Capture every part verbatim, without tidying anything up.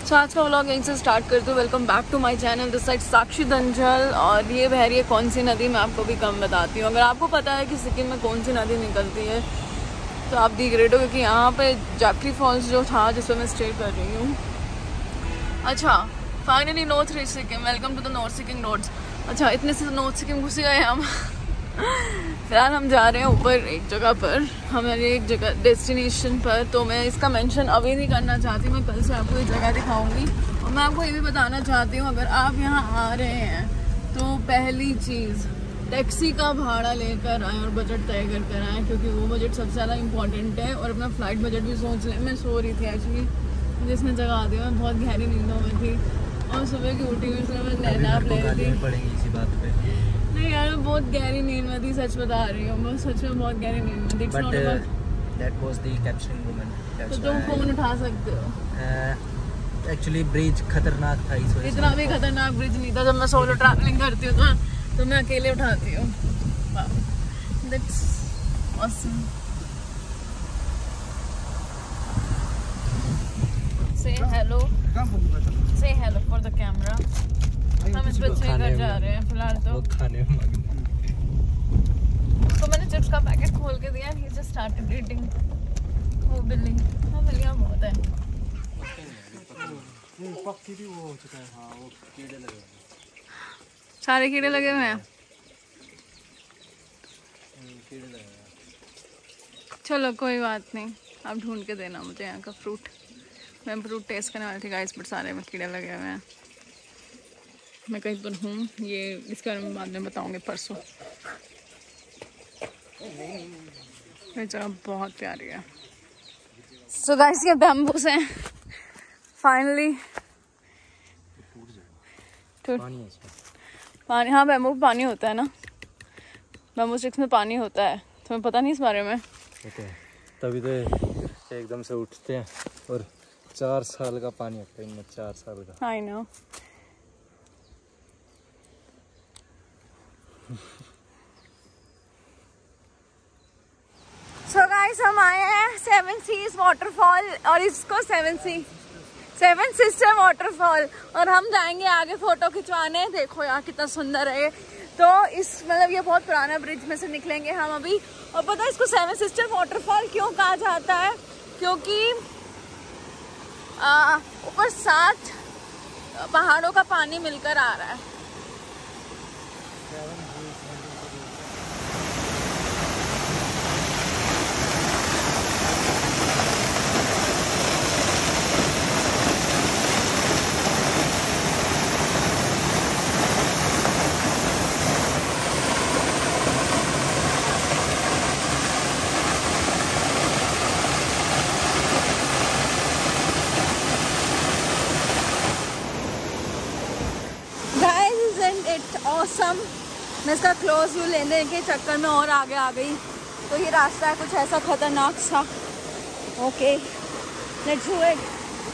सो आज का व्लॉग यहीं से स्टार्ट करते हो। Welcome back to my channel, this side Sakshi Danjal. और ये बह रही है कौन सी नदी, मैं आपको भी कम बताती हूँ। अगर आपको पता है कि सिक्किम में कौन सी नदी निकलती है तो आप देख रहे हो, क्योंकि यहाँ पे जाकरी फॉल्स जो था जिसपे मैं स्टे कर रही हूँ। अच्छा, finally north reach Sikkim, welcome to the north Sikkim roads. अच्छा, इतने से नॉर्थ सिक्किम घुस गए हम। फिलहाल हम जा रहे हैं ऊपर एक जगह पर, हमारे एक जगह डेस्टिनेशन पर। तो मैं इसका मेंशन अभी नहीं करना चाहती, मैं कल से आपको ये जगह दिखाऊंगी। और मैं आपको ये भी बताना चाहती हूँ, अगर आप यहाँ आ रहे हैं तो पहली चीज़ टैक्सी का भाड़ा लेकर आएँ और बजट तय कर कर आएँ, क्योंकि वो बजट सबसे ज़्यादा इंपॉर्टेंट है। और अपना फ्लाइट बजट भी सोच लें। मैं सो रही थी एक्चुअली, जिसने जगह दी मैं बहुत गहरी नींदों में थी और सुबह की उठी हुई इसलिए मैं नैप ले रही थी। पड़ेंगी इसी बात पे। नहीं यार, मैं बहुत गहरी नींद में थी, सच बता रही हूँ। मैं सच में बहुत गहरी नींद में थी। But uh, that was the caption woman. तो तुम फोन उठा सकते हो। एक्चुअली ब्रिज खतरनाक था इस वजह से। इतना भी खतरनाक ब्रिज नहीं था। जब मैं सोलो ट्रैवलिंग करती हूँ तो, तो मैं अकेले उठाती हूँ। That's awesome. Say hello. Say hello for the camera. हम इस बच्चे के घर जा रहे हैं फिलहाल। तो खाने में तो मैंने चिप्स का पैकेट खोल के दिया, he just started eating। वो बिल्ली, हाँ बिल्लियाँ बहुत है। सारे कीड़े लगे हुए हैं। चलो कोई बात नहीं, आप ढूंढ के देना मुझे यहाँ का फ्रूट। मैं फ्रूट टेस्ट करने वाली थी गाइस, बट सारे में कीड़े लगे हुए हैं। मैं कहीं पर हूँ, ये इसके बारे में बाद में बताऊँगी परसों। ये जगह बहुत प्यारी है। सो गाइस, ये बैम्बूस हैं फाइनली। पानी, हाँ बैम्बू पानी होता है ना, बैम्बू स्टिक्स में पानी होता है। तुम्हें पता नहीं इस बारे में? तभी तो एकदम से उठते हैं और चार साल का पानी होता है इनमें, चार साल का। I know. सो गाइस, हम आए हैं सेवन सीज वाटरफॉल, और इसको seven see seven sister waterfall. और हम जाएंगे आगे फोटो खिंचवाने। देखो यार कितना सुंदर है। तो इस मतलब ये बहुत पुराना ब्रिज में से निकलेंगे हम अभी। और पता है इसको सेवन सिस्टर वाटरफॉल क्यों कहा जाता है? क्योंकि ऊपर सात पहाड़ों का पानी मिलकर आ रहा है। ऑसम। मैं इसका क्लोज व्यू लेने के चक्कर में और आगे आ गई। तो ये रास्ता है कुछ ऐसा खतरनाक सा। Okay, let's do it.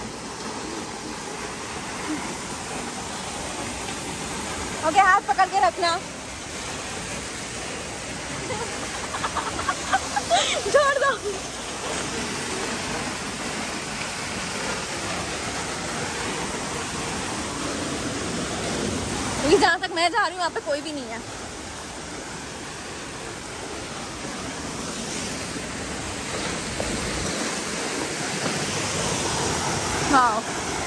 Okay, हाथ पकड़ के रखना। छोड़ दो। जहाँ तक मैं जा रही हूँ वहाँ पे कोई भी नहीं है। हाँ,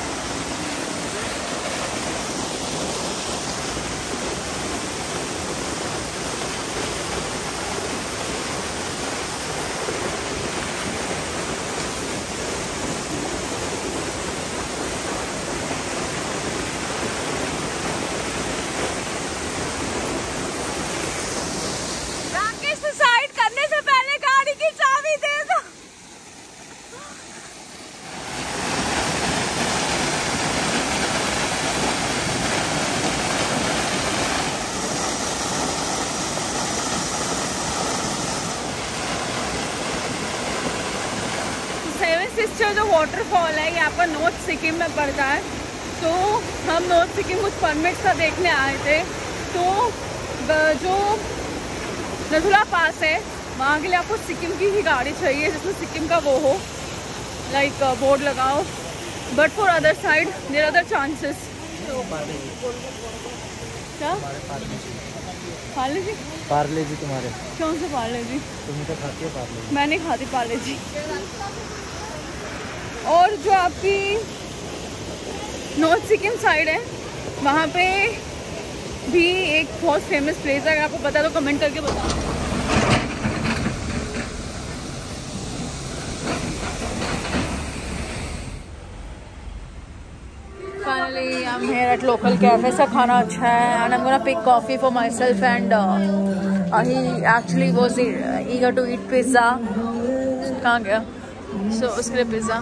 सिस्टर जो वाटरफॉल है ये आपका नॉर्थ सिक्किम में पड़ता है। तो हम नॉर्थ सिक्किम कुछ परमिट्स का देखने आए थे। तो जो नथुला पास है वहाँ के लिए आपको सिक्किम की ही गाड़ी चाहिए, जिसमें सिक्किम का वो हो, लाइक बोर्ड लगाओ। But for other side there are other chances. क्या पार्ले जी? पार्ले जी तुम्हारे कौन से पार्ले जी? तुम तो खाती हो पार्ले जी। मैं नहीं खाती पार्ले जी। और जो आपकी नॉर्थ सिक्किम साइड है वहाँ पे भी एक बहुत फेमस प्लेस है, अगर आपको पता है तो कमेंट करके बताओ। Finally, I'm here at local cafe. सा खाना अच्छा है and I'm gonna pick coffee for myself and uh, uh, he actually was eager to eat pizza. कहाँ गया? So उसके लिए पिज़्ज़ा।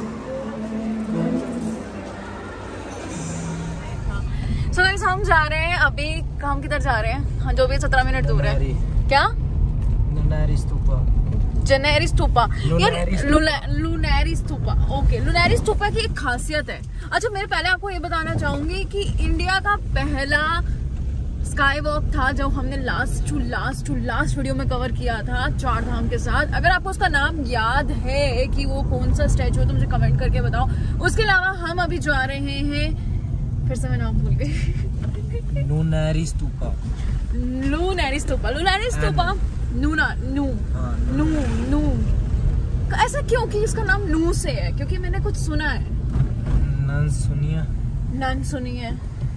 So guys, हम जा रहे हैं अभी, हम किधर जा रहे हैं? हाँ, जो भी सत्रह मिनट दूर है। क्या? लुनारी स्तूपा। जनेरी स्तूपा यार, लुनारी स्तूपा। ओके, लुनारी स्तूपा की एक खासियत है। अच्छा, मैं पहले आपको ये बताना चाहूंगी कि इंडिया का पहला स्काई वॉक था जो हमने last to last to last video में कवर किया था चार धाम के साथ। अगर आपको उसका नाम याद है कि वो कौन सा स्टैचू है तो मुझे कमेंट करके बताओ। उसके अलावा हम अभी जा रहे हैं, फिर से मैं नाम भूल गई। लुनारी स्तूपा। लुनारी स्तूपा। लुनारी स्तूपा। नूना नू नू नू ऐसा क्यों कि इसका नाम नू से है? क्योंकि मैंने कुछ सुना है। नन सुनिया। नन सुनी है।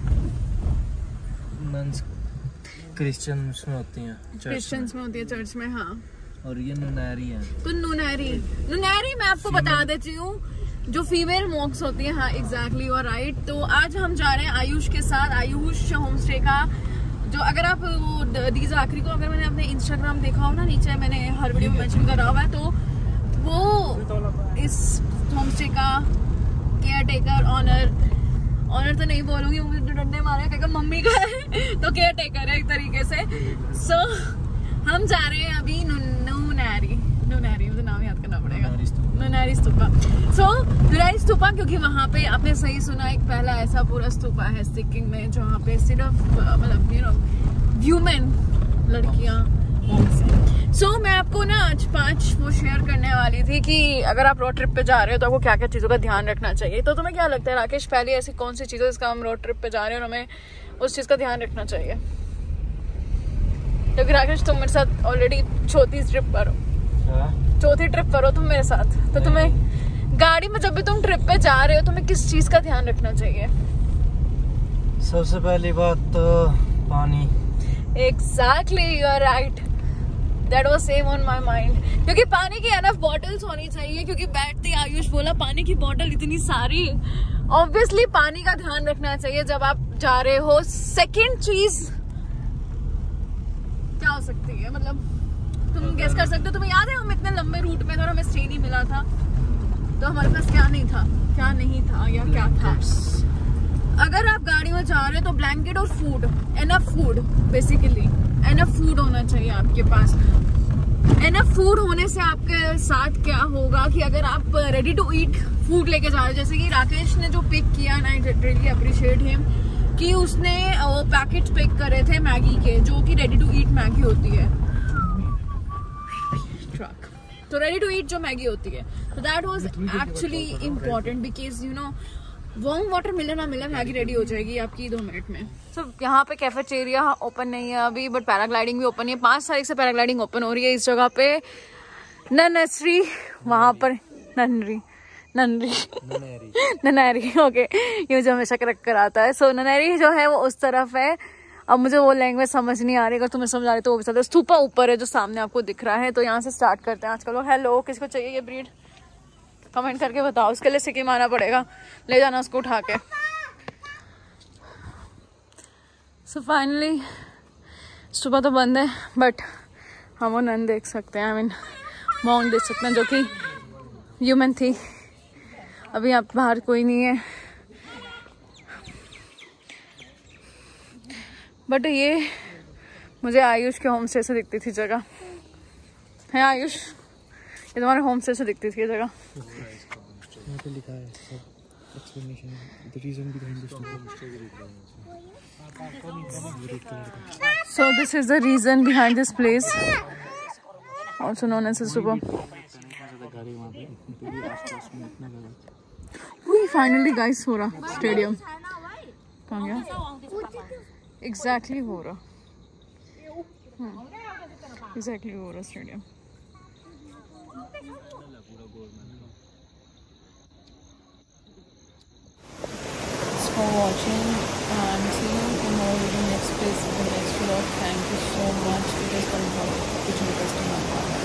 नन्स क्रिश्चियंस में होती हैं, क्रिश्चियंस में होती है चर्च में। हाँ, और ये नुनारी है। तो नुनारी नुनारी मैं आपको बता देती हूँ, जो फीमेल मॉक्स होती है। हाँ एग्जैक्टली, यू आर राइट। तो आज हम जा रहे हैं आयुष के साथ, आयुष होम स्टे का। जो अगर आप वो दीजा आखिरी को अगर मैंने अपने इंस्टाग्राम देखा हो ना, नीचे मैंने हर वीडियो में मेंशन करा हुआ है, तो वो इस होम स्टे का केयर टेकर ऑनर ऑनर तो नहीं बोलूंगी, मुझे डंडे मारे क्योंकि मम्मी का है, तो केयर टेकर है एक तरीके से। सो so, हम जा रहे हैं अभी नुनारी नुनारी मुझे नाम याद करना पड़ेगा, नुनारी स्तूपा। सो नुनारी स्तूपा, क्योंकि वहाँ पे आपने सही सुना, एक पहला ऐसा पूरा स्तूपा है सिक्किम में जहाँ पे सिर्फ मतलब यू नो ह्यूमन लड़कियाँ। सो so, मैं आपको ना आज पांच वो शेयर करने वाली थी कि अगर आप रोड ट्रिप पे जा रहे हो तो आपको क्या क्या चीज़ों का ध्यान रखना चाहिए। तो तुम्हें क्या लगता है राकेश, पहले ऐसी कौन सी चीज़ है जिसका हम रोड ट्रिप पे जा रहे हैं और हमें उस चीज़ का ध्यान रखना चाहिए? क्योंकि राकेश तुम मेरे साथ ऑलरेडी चौथी ट्रिप पर हो, चौथी ट्रिप पर हो तुम मेरे साथ, तो तुम्हें गाड़ी में जब भी तुम ट्रिप पे जा रहे हो तुम्हें किस चीज़ का ध्यान रखना चाहिए? सबसे पहली बात तो पानी। Exactly, you are right, that was same on my mind. क्योंकि पानी की एनफ बॉटल्स होनी चाहिए, क्योंकि बैठते आयुष बोला पानी की बॉटल इतनी सारी, ऑब्वियसली पानी का ध्यान रखना चाहिए जब आप जा रहे हो। सेकंड चीज क्या हो सकती है, मतलब तुम गेस कर सकते हो? तुम्हें याद है हम इतने लंबे रूट में थे और हमें स्टे नहीं मिला था, तो हमारे पास क्या नहीं था, क्या नहीं था या क्या था? अगर आप गाड़ी में जा रहे हो तो ब्लैंकेट और food, enough food, basically enough food होना चाहिए आपके पास। एनफ फूड होने से आपके साथ क्या होगा कि अगर आप रेडी टू ईट फूड लेके जा रहे हो, जैसे कि राकेश ने जो पिक किया, आई रियली अप्रिशिएट हिम कि उसने वो पैकेट पिक करे थे मैगी के, जो कि रेडी टू ईट मैगी होती है, ट्रक तो रेडी टू ईट जो मैगी होती है। तो that was actually important because you know warm water मिले ना मिले मैगी रेडी हो जाएगी आपकी दो मिनट में। सो so, यहाँ पे कैफेटेरिया ओपन नहीं है अभी, बट पैराग्लाइडिंग भी ओपन है। पाँच तारीख से पैराग्लाइडिंग ओपन हो रही है इस जगह पे, ननसरी, वहाँ पर ननरी ननरी ननैरी ओके, ये मुझे हमेशा करेक्ट कराता है। सो so, ननैरी जो है वो उस तरफ है। अब मुझे वो लैंग्वेज समझ नहीं आ रही, अगर तुम्हें समझ आ रही तो वो भी समझ। स्तूपा ऊपर है जो सामने आपको दिख रहा है, तो यहाँ से स्टार्ट करते हैं आजकल। हेलो, किसको चाहिए ये ब्रीड कमेंट करके बताओ, उसके लिए सिक्किम आना पड़ेगा, ले जाना उसको उठा के। सो फाइनली सुबह तो बंद है, बट हम वो नन देख सकते हैं, आई मीन माउंट देख सकते हैं, जो कि ह्यूमन थी। अभी यहाँ बाहर कोई नहीं है, बट ये मुझे आयुष के होम स्टे से दिखती थी जगह। है आयुष, ये तुम्हारे होम स्टे से दिखती थी ये जगह। यहाँ पे लिखा है सब explanation, the reason behind this So this is the reason behind this place, also known as a Supa. Finally guys हो रहा स्टेडियम। कहाँ गया? एग्जैक्टली हो रहा एग्जैक्टली हो रहा stadium. For watching and see you in our video next place in the next vlog. Thank you so much. It is confirmed.